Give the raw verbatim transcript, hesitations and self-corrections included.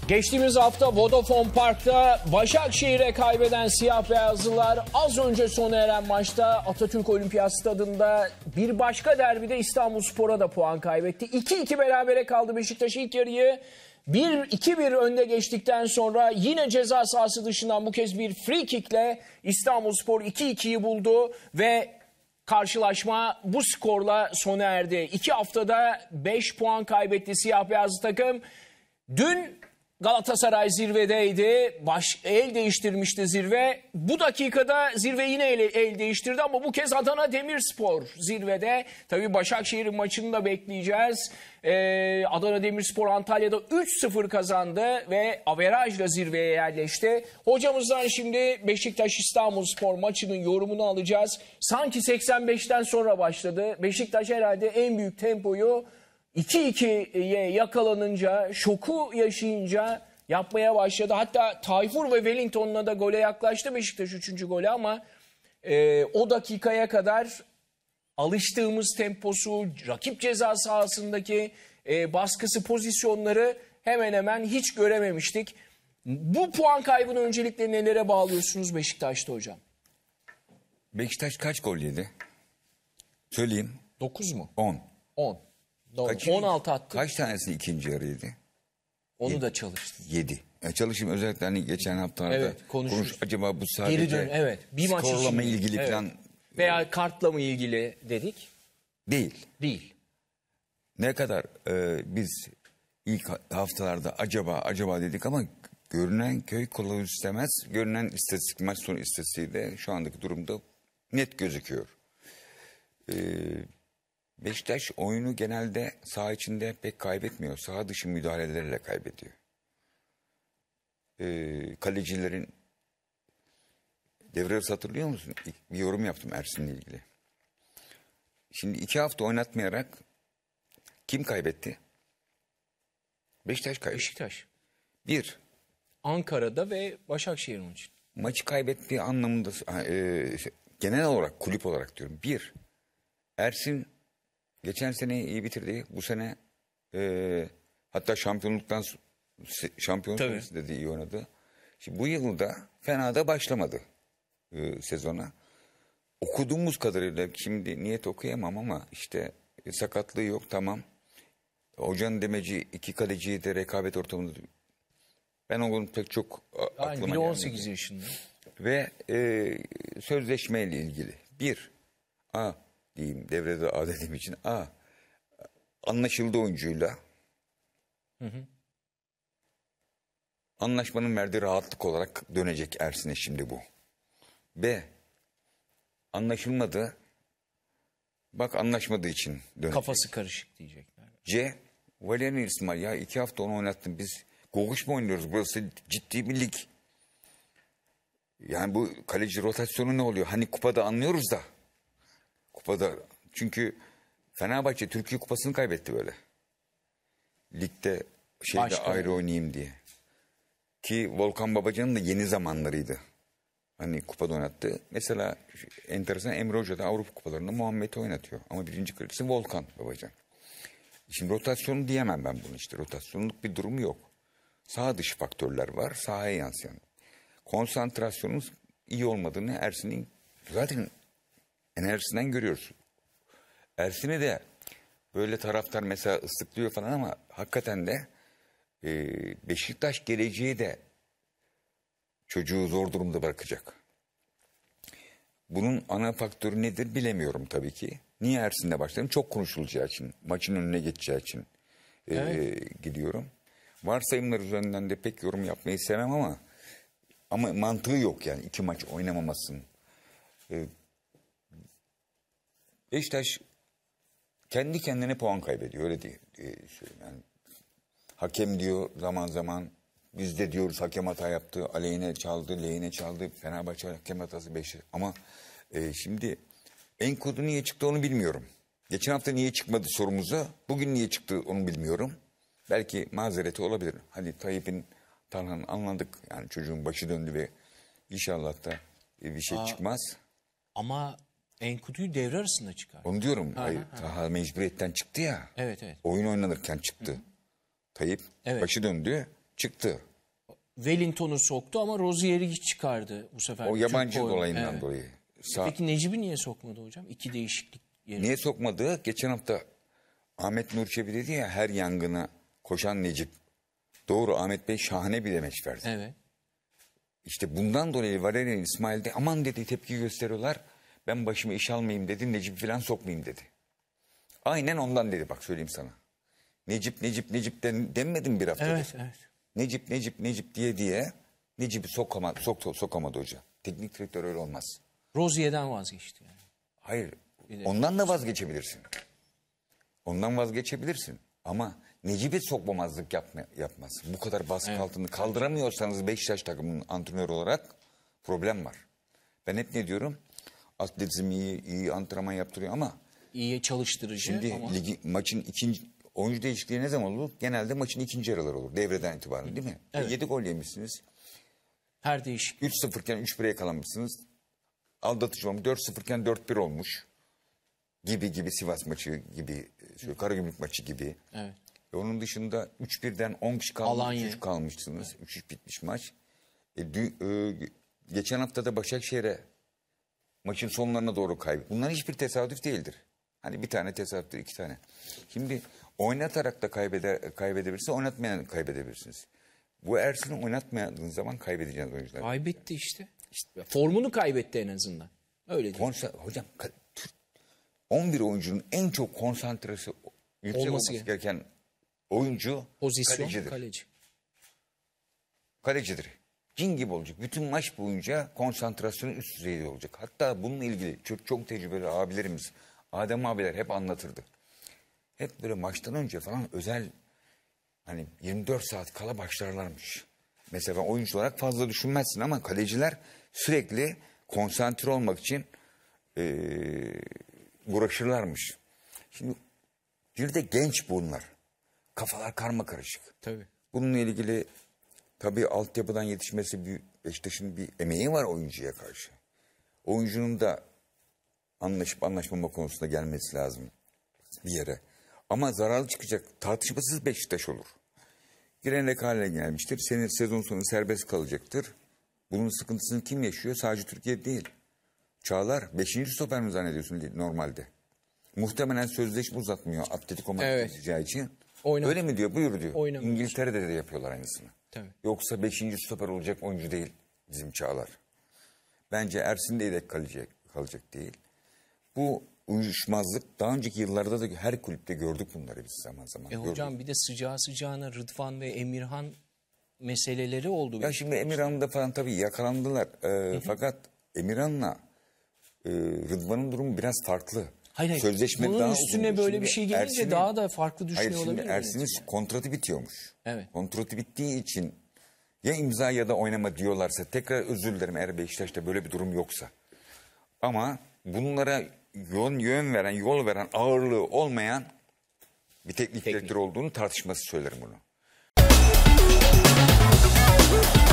Geçtiğimiz hafta Vodafone Park'ta Başakşehir'e kaybeden siyah beyazlılar az önce sona eren maçta Atatürk Olimpiyat Stadı'nda bir başka derbide İstanbulspor'a da puan kaybetti. iki iki berabere kaldı Beşiktaş ilk yarıyı. bir iki bir önde geçtikten sonra yine ceza sahası dışından bu kez bir free kickle İstanbulspor iki ikiyi buldu ve karşılaşma bu skorla sona erdi. İki haftada beş puan kaybetti siyah beyazlı takım. Dün Galatasaray zirvedeydi. Baş, el değiştirmişti zirve. Bu dakikada zirve yine el, el değiştirdi ama bu kez Adana Demirspor zirvede. Tabii Başakşehir'in maçını da bekleyeceğiz. Ee, Adana Demirspor Antalya'da üç sıfır kazandı ve averajla zirveye yerleşti. Hocamızdan şimdi Beşiktaş İstanbulspor maçının yorumunu alacağız. Sanki seksen beşten sonra başladı. Beşiktaş herhalde en büyük tempoyu iki ikiye yakalanınca, şoku yaşayınca yapmaya başladı. Hatta Tayfur ve Wellington'la da gole yaklaştı Beşiktaş üçüncü golü ama e, o dakikaya kadar alıştığımız temposu, rakip ceza sahasındaki e, baskısı, pozisyonları hemen hemen hiç görememiştik. Bu puan kaybını öncelikle nelere bağlıyorsunuz Beşiktaş'ta hocam? Beşiktaş kaç gol yedi? Söyleyeyim. dokuz mu? on. on. Kaç, on altı attı. Kaç tanesi ikinci yarıydı? Onu da çalıştı. yedi. Yani çalışayım özellikle hani geçen haftalarda Evet, konuş. Acaba bu sadece Geri dön, evet. Bir maç skorlama için ilgili evet. falan Veya kartla mı ilgili dedik? Değil. Değil. Ne kadar e, biz ilk haftalarda acaba acaba dedik ama görünen köy kılavuz istemez. Görünen istatistik, maç sonu istatistiği de şu andaki durumda net gözüküyor. Eee Beşiktaş oyunu genelde saha içinde pek kaybetmiyor. Saha dışı müdahalelerle kaybediyor. Ee, kalecilerin devre arası hatırlıyor musun? Bir yorum yaptım Ersin'le ilgili. Şimdi iki hafta oynatmayarak kim kaybetti? Beşiktaş kaybetti. Beşiktaş. Bir. Ankara'da ve Başakşehir maçı. Maçı kaybettiği anlamında e, genel olarak kulüp olarak diyorum. Bir. Ersin geçen sene iyi bitirdi. Bu sene e, hatta şampiyonluktan şampiyonluk sonrası da iyi oynadı. Şimdi bu yılda fena da başlamadı e, sezona. Okuduğumuz kadarıyla şimdi niyet okuyamam ama işte e, sakatlığı yok tamam. Hocanın demeci iki kaleciyi de rekabet ortamında ben onun pek çok aklıma yani gelmedi. on sekiz yaşında. Ve e, sözleşmeyle ilgili bir A diyeyim devrede A dediğim için A anlaşıldı oyuncuyla. Hı hı. Anlaşmanın verdiği rahatlık olarak dönecek Ersin'e şimdi bu. B anlaşılmadı. Bak anlaşmadığı için dönecek. Kafası karışık diyecekler. C Valerian İsmail ya iki hafta onu oynattın biz. Goguş mu oynuyoruz? Burası ciddi bir lig. Yani bu kaleci rotasyonu ne oluyor? Hani kupada anlıyoruz da. Kupada çünkü Fenerbahçe Türkiye Kupası'nı kaybetti böyle. Ligde şeyde Başka ayrı yani. Oynayayım diye. Ki Volkan Babacan'ın da yeni zamanlarıydı. Hani kupada oynattı. Mesela enteresan Emre Hoca da Avrupa Kupalarında Muhammed'i oynatıyor. Ama birinci kalecisi Volkan Babacan. Şimdi rotasyonu diyemem ben bunu işte. Rotasyonluk bir durumu yok. Sağ dışı faktörler var. Sahaya yansıyan. Konsantrasyonun iyi olmadığını Ersin'in zaten enerjisinden görüyoruz. Ersin'i de böyle taraftar mesela ıslıklıyor falan ama hakikaten de e, Beşiktaş geleceği de çocuğu zor durumda bırakacak. Bunun ana faktörü nedir bilemiyorum tabii ki. Niye Ersin'le başladım? Çok konuşulacağı için, maçın önüne geçeceği için e, evet. gidiyorum. Varsayımlar üzerinden de pek yorum yapmayı sevmem ama ama mantığı yok yani iki maç oynamamasının. E, Beşiktaş kendi kendine puan kaybediyor öyle diye, diye söyleyeyim. Yani hakem diyor zaman zaman biz de diyoruz hakem hata yaptı, aleyhine çaldı, lehine çaldı, Fenerbahçe hakem hatası beş. Ama e, şimdi Enkudu niye çıktı onu bilmiyorum. Geçen hafta niye çıkmadı sorumuza, bugün niye çıktı onu bilmiyorum. Belki mazereti olabilir. Hani Tayyip'in Tarhan'ı anladık yani çocuğun başı döndü ve inşallah da bir şey Aa, çıkmaz. Ama Enkudu'yu devre arasında çıkar. Onu diyorum. Ha, hayır, ha, Taha mecburiyetten çıktı ya. Evet evet. Oyun oynanırken çıktı. Hı. Tayyip evet. Başı döndü. Çıktı. Wellington'u soktu ama Rozier'i çıkardı bu sefer. O yabancı Türk oyun- dolayından Evet. dolayı. Sağ- Peki Necip'i niye sokmadı hocam? İki değişiklik yerine. Niye sokmadı? Geçen hafta Ahmet Nur Çebi dedi ya, her yangına koşan Necip. Doğru, Ahmet Bey şahane bir demeç verdi. Evet. İşte bundan dolayı Valerian İsmail de aman dedi, tepki gösteriyorlar. Ben başıma iş almayayım dedi, Necip falan sokmayayım dedi. Aynen ondan dedi, bak söyleyeyim sana. Necip, Necip, Necip den, denmedim bir haftadır. Evet, evet. Necip, Necip, Necip diye diye Necip'i sokamadı, sok, sokamadı hoca. Teknik direktör öyle olmaz. Rozier'den vazgeçti yani. Hayır, de- ondan da vazgeçebilirsin. Ondan vazgeçebilirsin. Ama Necip'i sokmamazlık yapma, yapmaz. Bu kadar baskı Evet. altını kaldıramıyorsanız Beşiktaş takımının antrenörü olarak problem var. Ben hep ne diyorum? Atletizm iyi, iyi antrenman yaptırıyor ama İyi çalıştırıcı şimdi ama ligi, maçın ikinci oyuncu değişikliği ne zaman olur? Genelde maçın ikinci yarıları olur. Devreden itibaren değil mi? Evet. yedi gol yemişsiniz. her değişik. üç sıfır iken üç bire yakalanmışsınız. Aldatıcı olmuş. dört sıfır iken dört bir olmuş. Gibi gibi Sivas maçı gibi, şöyle Karagümrük maçı gibi. Evet. E onun dışında üç birden on kişi kalmış, Alanya. üç kalmışsınız. üç üç bitmiş maç. E, dü- e, geçen hafta da Başakşehir'e maçın sonlarına doğru kaybetti. Bunların hiçbir tesadüf değildir. Hani bir tane tesadüftür, iki tane. Şimdi oynatarak da kaybeder, kaybedebilirsiniz, oynatmayan kaybedebilirsiniz. Bu Ersin'i oynatmadığınız zaman kaybedeceğiniz oyuncular. Kaybetti işte. İşte formunu kaybetti en azından. Öyle değil. Konsa hocam ka- Türk on bir oyuncunun en çok konsantresi yüksek Olması olması, gereken. gereken oyuncu Pozisyon kalecidir. kaleci. Kalecidir. Cin gibi olacak. Bütün maç boyunca konsantrasyonu üst düzeyde olacak. Hatta bununla ilgili çok, çok tecrübeli abilerimiz, Adem abiler hep anlatırdı. Hep böyle maçtan önce falan özel, hani yirmi dört saat kala başlarlarmış. Mesela oyuncu olarak fazla düşünmezsin ama kaleciler sürekli konsantre olmak için eee, uğraşırlarmış. Şimdi bir de genç bunlar. Kafalar karma karışık. Tabii. Bununla ilgili tabii altyapıdan yetişmesi, bir Beşiktaş'ın bir emeği var oyuncuya karşı. Oyuncunun da anlaşıp anlaşmama konusunda gelmesi lazım bir yere. Ama zararlı çıkacak, tartışmasız Beşiktaş olur. Girenek haline gelmiştir. Senin sezon sonu serbest kalacaktır. Bunun sıkıntısını kim yaşıyor? Sadece Türkiye değil. Çağlar beşinci stoper mi zannediyorsun normalde? Muhtemelen sözleşme uzatmıyor Atletico Madrid Evet. yapacağı için. Oynamaz. Öyle mi diyor? Buyur diyor. Oynamaz. İngiltere'de de yapıyorlar aynısını. Tabii. Yoksa beşinci stoper olacak oyuncu değil bizim Çağlar. Bence Ersin de yedek kalacak, kalacak değil. Bu uyuşmazlık daha önceki yıllarda da her kulüpte gördük bunları biz zaman zaman. E gördük. hocam bir de sıcağı sıcağına Rıdvan ve Emirhan meseleleri oldu. Ya şimdi Emirhan'da falan tabii yakalandılar. Ee, fakat Emirhan'la e, Rıdvan'ın durumu biraz farklı. Hayır, hayır. Sözleşme Bunun daha üstüne uzundu. böyle Şimdi bir şey gelince Ersin'in- daha da farklı düşünüyor Hayır şimdi olabilir mi Ersin'in yöneticiler? kontratı bitiyormuş. Evet. Kontratı bittiği için ya imza ya da oynama diyorlarsa, tekrar özür dilerim eğer Beşiktaş'ta böyle bir durum yoksa. Ama bunlara yön, yön veren, yol veren, ağırlığı olmayan bir teknik, Teknik. direktör olduğunu tartışması söylerim bunu.